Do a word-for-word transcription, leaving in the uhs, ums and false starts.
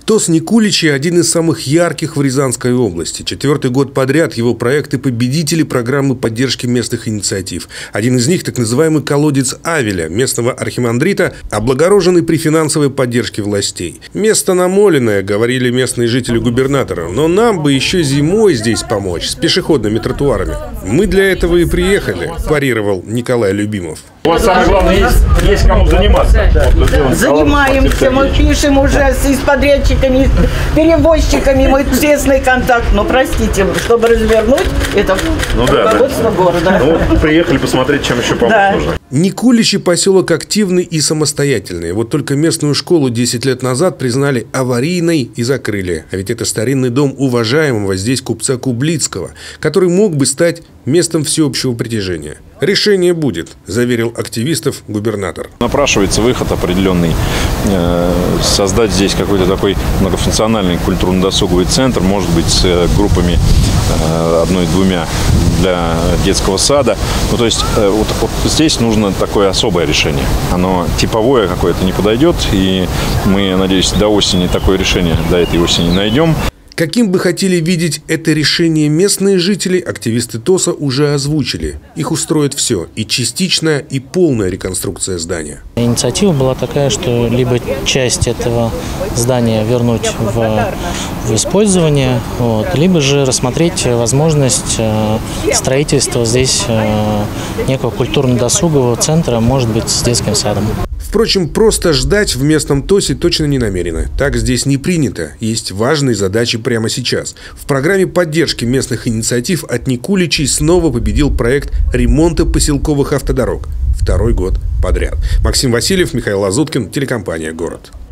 ТОС Никуличи – один из самых ярких в Рязанской области. Четвертый год подряд его проекты – победители программы поддержки местных инициатив. Один из них – так называемый колодец Авеля, местного архимандрита, облагороженный при финансовой поддержке властей. Место намоленное, говорили местные жители губернатора, но нам бы еще зимой здесь помочь с пешеходными тротуарами. Мы для этого и приехали, парировал Николай Любимов. У вас самое главное, есть, есть кому заниматься. Занимаемся, мы пишем уже с, с подрядчиками, с перевозчиками, мы тесный контакт. Но простите, чтобы развернуть это ну, руководство да, да. города. Ну, приехали посмотреть, чем еще помочь да. нужно. Никуличи – поселок активный и самостоятельный. Вот только местную школу десять лет назад признали аварийной и закрыли. А ведь это старинный дом уважаемого здесь купца Кублицкого, который мог бы стать местом всеобщего притяжения. Решение будет, заверил активистов губернатор. Напрашивается выход определенный, создать здесь какой-то такой многофункциональный культурно-досуговый центр, может быть, с группами одной-двумя для детского сада. Ну, то есть вот, вот здесь нужно такое особое решение. Оно типовое какое-то не подойдет, и мы, надеюсь, до осени такое решение, до этой осени найдем. Каким бы хотели видеть это решение местные жители, активисты ТОСа уже озвучили. Их устроит все – и частичная, и полная реконструкция здания. Инициатива была такая, что либо часть этого здания вернуть в, в использование, вот, либо же рассмотреть возможность строительства здесь некого культурно-досугового центра, может быть, с детским садом. Впрочем, просто ждать в местном ТОСе точно не намерены. Так здесь не принято. Есть важные задачи прямо сейчас. В программе поддержки местных инициатив от Никуличей снова победил проект ремонта поселковых автодорог. Второй год подряд. Максим Васильев, Михаил Лазуткин, телекомпания «Город».